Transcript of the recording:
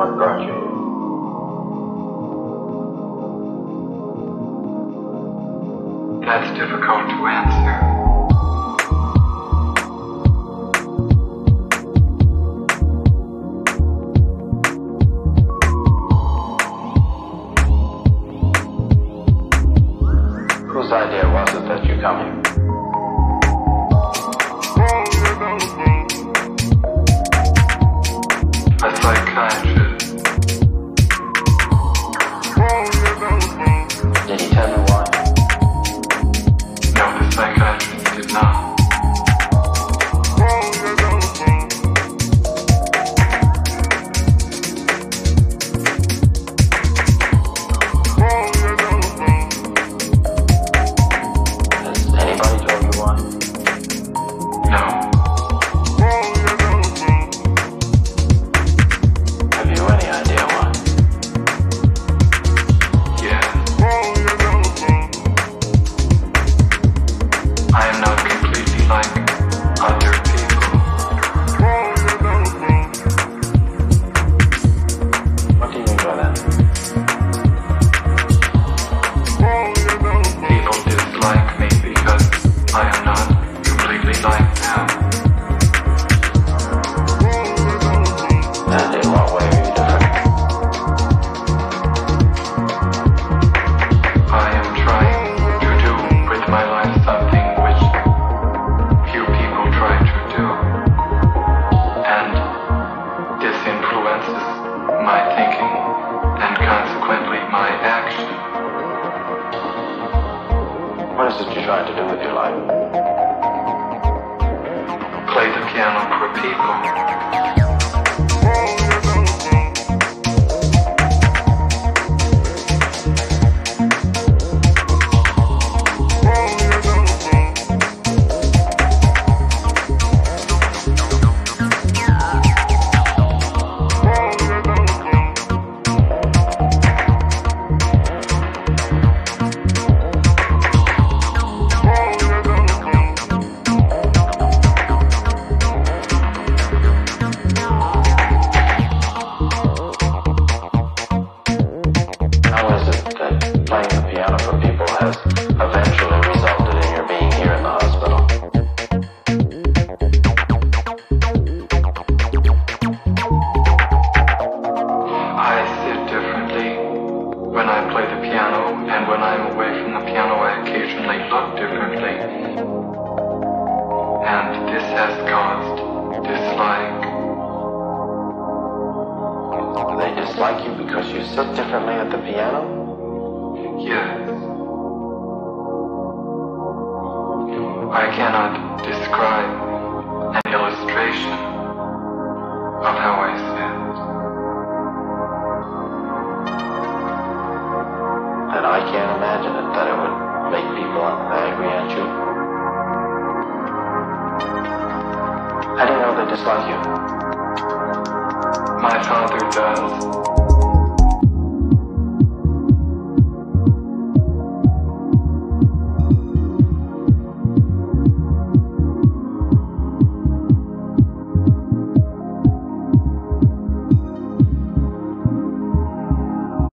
what brought you here? That's difficult to answer. Whose idea was it that you come here? A psychiatrist. Did he tell you why? No, the psychiatrist did not. Has anybody told you why? No. Have you any idea why? Yes. I am not completely like other people. What do you mean by that? People dislike me because I am not completely like them. And in what way are you different? I am trying to do with my life something which few people try to do. And this influences my thinking and consequently my action. What is it you're trying to do with your life? Play the piano for people. How is it that playing the piano for people has eventually resulted in your being here in the hospital? I sit differently when I play the piano, and when I'm away from the piano I occasionally look differently. And this has caused dislike. They dislike you because you sit differently at the piano? Yes. I cannot describe an illustration of how I sit. And I can't imagine it, that it would make people angry at you. How do you know they dislike you? My father does.